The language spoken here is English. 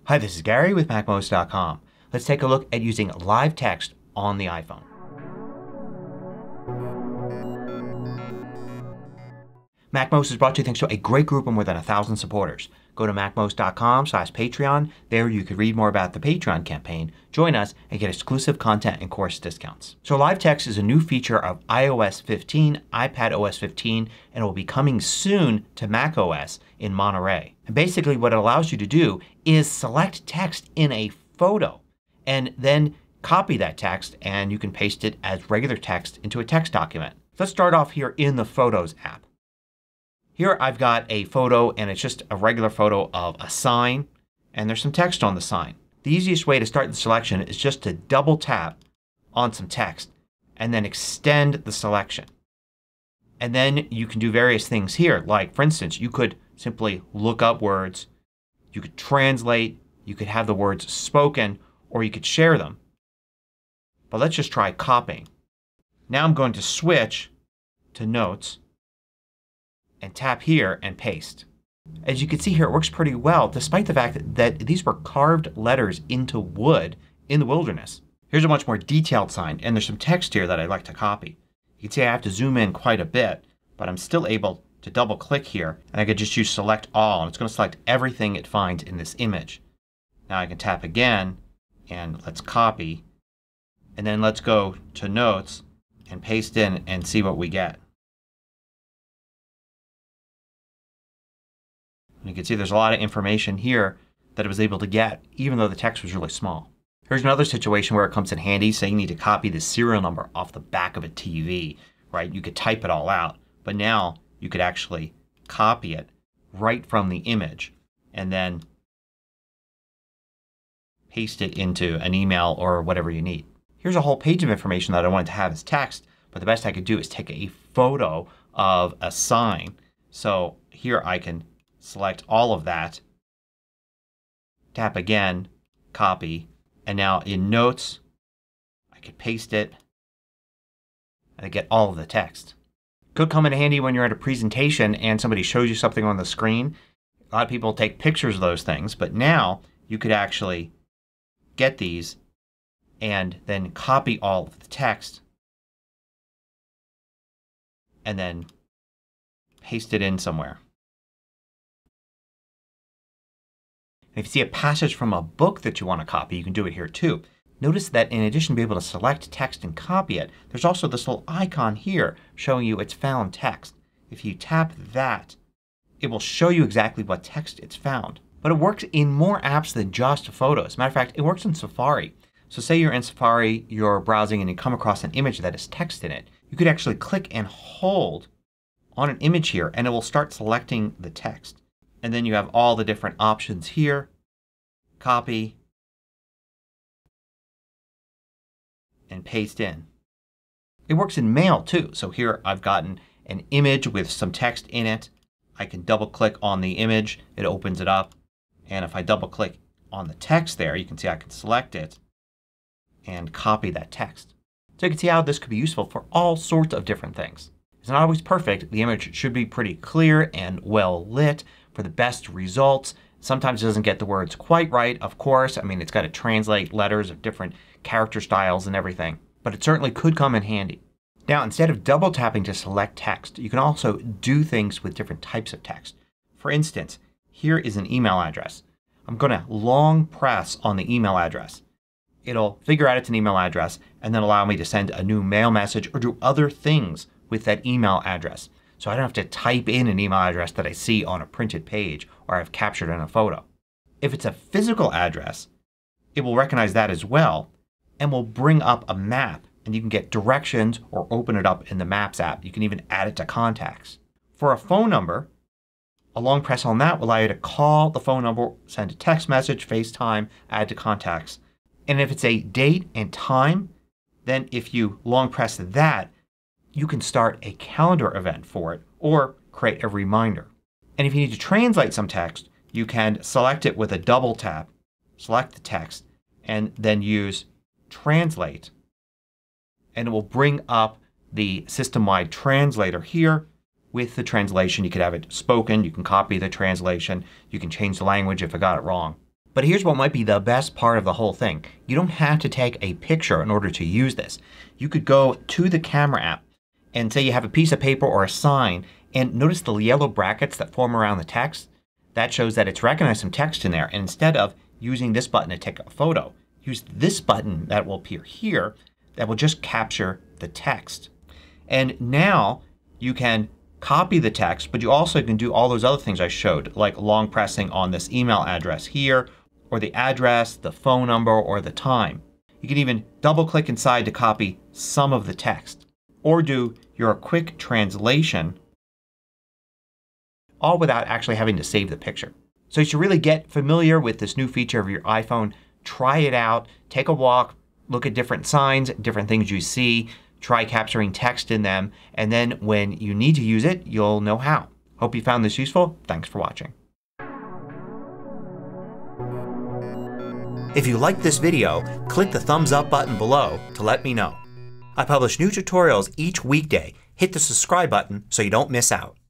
Hi, this is Gary with MACMOST.com. Let's take a look at using live text on the iPhone. MACMOST is brought to you thanks to a great group of more than 1,000 supporters. Go to MACMOST.com/Patreon. There you can read more about the Patreon campaign, join us, and get exclusive content and course discounts. So live text is a new feature of iOS 15, iPadOS 15, and it will be coming soon to macOS in Monterey. And basically what it allows you to do is select text in a photo and then copy that text and you can paste it as regular text into a text document. Let's start off here in the Photos app. Here I've got a photo and it's just a regular photo of a sign and there's some text on the sign. The easiest way to start the selection is just to double tap on some text and then extend the selection. And then you can do various things here. Like for instance you could simply look up words, you could translate, you could have the words spoken, or you could share them. But let's just try copying. Now I'm going to switch to Notes and tap here and paste. As you can see here it works pretty well despite the fact that these were carved letters into wood in the wilderness. Here's a much more detailed sign and there's some text here that I'd like to copy. You can see I have to zoom in quite a bit but I'm still able to double click here and I could just use Select All and it's going to select everything it finds in this image. Now I can tap again and let's copy and then let's go to Notes and paste in and see what we get. And you can see there's a lot of information here that it was able to get even though the text was really small. Here's another situation where it comes in handy. Say you need to copy the serial number off the back of a TV. Right? You could type it all out but now you could actually copy it right from the image and then paste it into an email or whatever you need. Here's a whole page of information that I wanted to have as text but the best I could do is take a photo of a sign. So here I can select all of that, tap again, copy, and now in Notes I can paste it and I get all of the text. Could come in handy when you're at a presentation and somebody shows you something on the screen. A lot of people take pictures of those things but now you could actually get these and then copy all of the text and then paste it in somewhere. If you see a passage from a book that you want to copy, you can do it here too. Notice that in addition to being able to select text and copy it, there's also this little icon here showing you it's found text. If you tap that, it will show you exactly what text it's found. But it works in more apps than just photos. As a matter of fact, it works in Safari. So say you're in Safari, you're browsing and you come across an image that has text in it. You could actually click and hold on an image here and it will start selecting the text. And then you have all the different options here. Copy and paste in. It works in Mail too. So here I've gotten an image with some text in it. I can double click on the image. It opens it up. And if I double click on the text there you can see I can select it and copy that text. So you can see how this could be useful for all sorts of different things. It's not always perfect. The image should be pretty clear and well lit for the best results. Sometimes it doesn't get the words quite right, of course. I mean it's got to translate letters of different character styles and everything. But it certainly could come in handy. Now instead of double tapping to select text you can also do things with different types of text. For instance, here is an email address. I'm going to long press on the email address. It'll figure out it's an email address and then allow me to send a new mail message or do other things with that email address. So I don't have to type in an email address that I see on a printed page or I've captured in a photo. If it's a physical address, it will recognize that as well and will bring up a map and you can get directions or open it up in the Maps app. You can even add it to contacts. For a phone number, a long press on that will allow you to call the phone number, send a text message, FaceTime, add to contacts. And if it's a date and time, then if you long press that, you can start a calendar event for it or create a reminder. And if you need to translate some text, you can select it with a double tap, select the text, and then use Translate. And it will bring up the system-wide translator here with the translation. You could have it spoken. You can copy the translation. You can change the language if I got it wrong. But here's what might be the best part of the whole thing. You don't have to take a picture in order to use this. You could go to the camera app and say you have a piece of paper or a sign, and notice the yellow brackets that form around the text. That shows that it's recognized some text in there, and instead of using this button to take a photo, use this button that will appear here that will just capture the text. And now you can copy the text, but you also can do all those other things I showed, like long pressing on this email address here, or the address, the phone number, or the time. You can even double click inside to copy some of the text, or do your quick translation, all without actually having to save the picture. So you should really get familiar with this new feature of your iPhone. Try it out. Take a walk. Look at different signs, different things you see. Try capturing text in them, and then when you need to use it, you'll know how. Hope you found this useful. Thanks for watching. If you liked this video, click the thumbs up button below to let me know. I publish new tutorials each weekday. Hit the subscribe button so you don't miss out.